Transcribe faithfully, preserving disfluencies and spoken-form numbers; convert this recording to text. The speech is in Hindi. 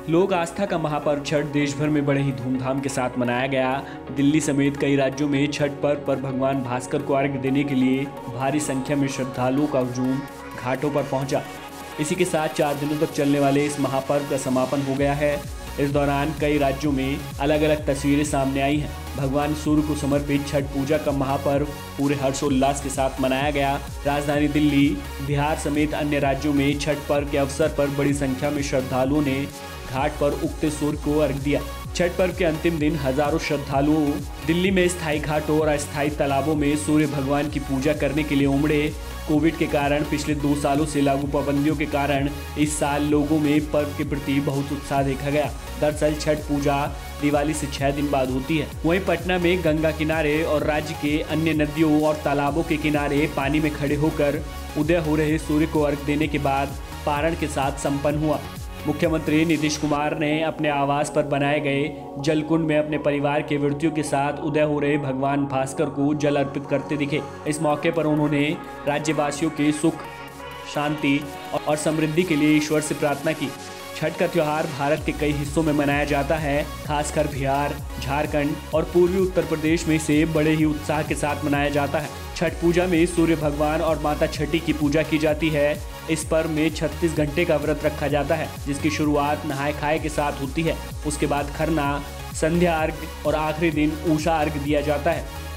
लोक आस्था का महापर्व छठ देश भर में बड़े ही धूमधाम के साथ मनाया गया। दिल्ली समेत कई राज्यों में छठ पर्व पर भगवान भास्कर को अर्घ्य देने के लिए भारी संख्या में श्रद्धालुओं का हुजूम घाटों पर पहुंचा। इसी के साथ चार दिनों तक चलने वाले इस महापर्व का समापन हो गया है। इस दौरान कई राज्यों में अलग अलग तस्वीरें सामने आई हैं। भगवान सूर्य को समर्पित छठ पूजा का महापर्व पूरे हर्षोल्लास के साथ मनाया गया। राजधानी दिल्ली, बिहार समेत अन्य राज्यों में छठ पर्व के अवसर पर बड़ी संख्या में श्रद्धालुओं ने घाट पर उगते सूर्य को अर्घ्य दिया। छठ पर्व के अंतिम दिन हजारों श्रद्धालुओं दिल्ली में स्थायी घाटों और अस्थायी तालाबों में सूर्य भगवान की पूजा करने के लिए उमड़े। कोविड के कारण पिछले दो सालों से लागू पाबंदियों के कारण इस साल लोगों में पर्व के प्रति बहुत उत्साह देखा गया। दरअसल छठ पूजा दिवाली से छह दिन बाद होती है। वहीं पटना में गंगा किनारे और राज्य के अन्य नदियों और तालाबों के किनारे पानी में खड़े होकर उदय हो रहे सूर्य को अर्घ्य देने के बाद पारण के साथ संपन्न हुआ। मुख्यमंत्री नीतीश कुमार ने अपने आवास पर बनाए गए जलकुंड में अपने परिवार के व्यक्तियों के साथ उदय हो रहे भगवान भास्कर को जल अर्पित करते दिखे। इस मौके पर उन्होंने राज्यवासियों के सुख, शांति और समृद्धि के लिए ईश्वर से प्रार्थना की। छठ का त्योहार भारत के कई हिस्सों में मनाया जाता है, खासकर बिहार, झारखंड और पूर्वी उत्तर प्रदेश में इसे बड़े ही उत्साह के साथ मनाया जाता है। छठ पूजा में सूर्य भगवान और माता छठी की पूजा की जाती है। इस पर्व में छत्तीस घंटे का व्रत रखा जाता है, जिसकी शुरुआत नहाय खाए के साथ होती है। उसके बाद खरना, संध्या अर्घ्य और आखिरी दिन उषा अर्घ्य दिया जाता है।